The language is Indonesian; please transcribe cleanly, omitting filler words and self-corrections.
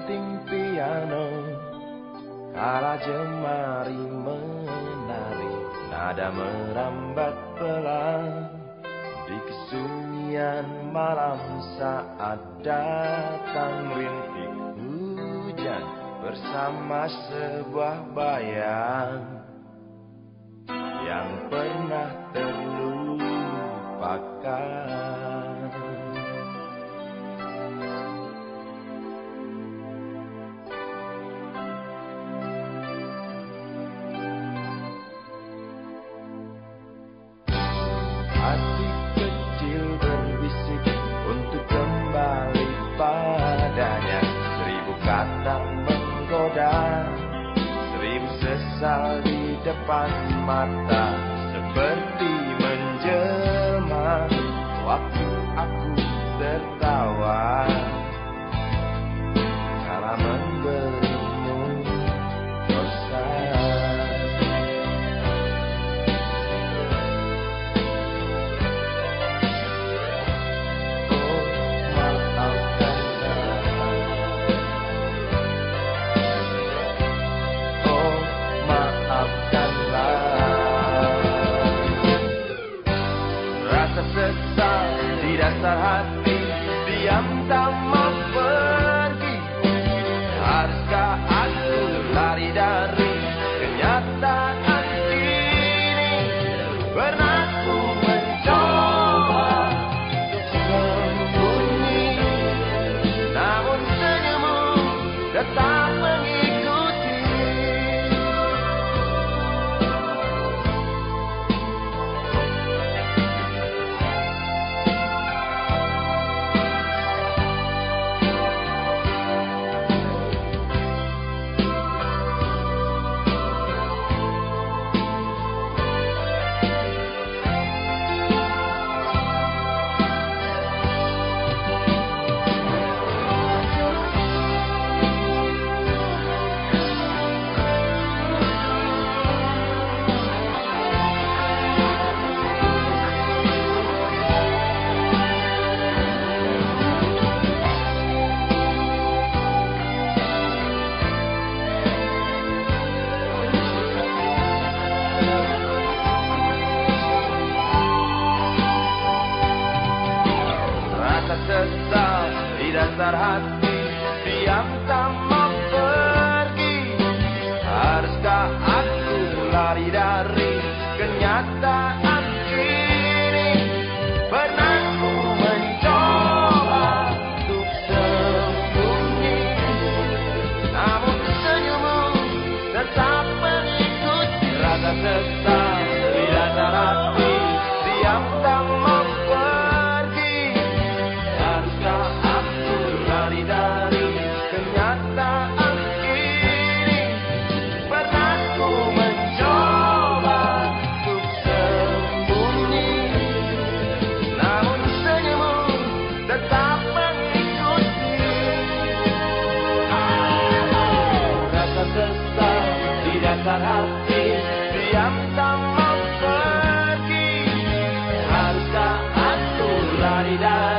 gunting piano, kala jemari menari, nada merambat pelan di kesunyian malam saat datang rintik hujan bersama sebuah bayang yang pernah terlupakan. Hati kecil berbisik untuk kembali padanya. 1000 kata menggoda, 1000 sesal di depan mata, seperti menjelma waktu aku tertawa kala memberimu dosa. Sesal di dasar hati, diam tak mau pergi. Haruskah aku lari dari kenyataan ini? Pernah ku mencoba sembunyi, namun senyummu tetap mengikuti. Sesal di dasar hati, diam tak mau pergi. Haruskah aku lari dari kenyataan ini? Pernah ku mencoba untuk sembunyi, namun senyummu tetap mengikuti. Rasa sesal di dasar hati, diam tak mau pergi. Haruskah aku lari dari kenyataan ini? Pernah ku mencoba untuk sembunyi, namun senyummu tetap mengikuti. Rasa sesal di dasar hati, diam tak mau pergi. Haruskah aku lari dari